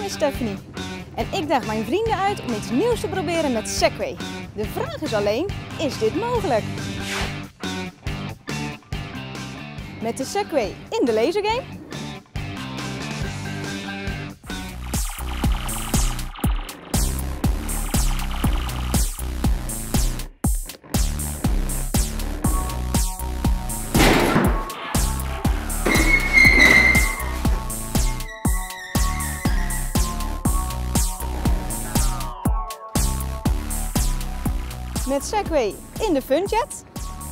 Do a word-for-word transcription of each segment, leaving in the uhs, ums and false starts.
naam is Stephanie en ik daag mijn vrienden uit om iets nieuws te proberen met Segway. De vraag is alleen, is dit mogelijk? Met de Segway in de lasergame? Met Segway in de Funjet.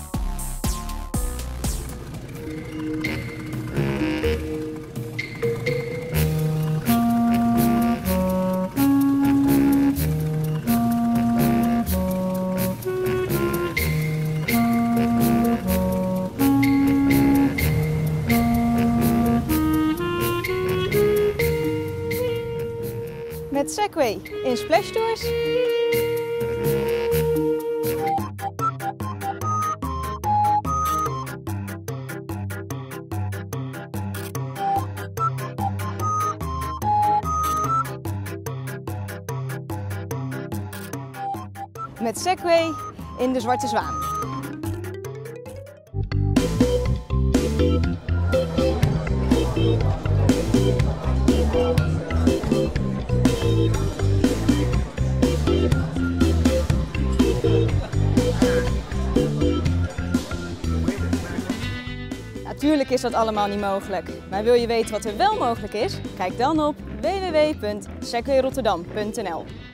Met Segway in Splash Tours. Met Segway in de Zwarte Zwaan. Natuurlijk is dat allemaal niet mogelijk, maar wil je weten wat er wel mogelijk is? Kijk dan op w w w punt segway rotterdam punt n l.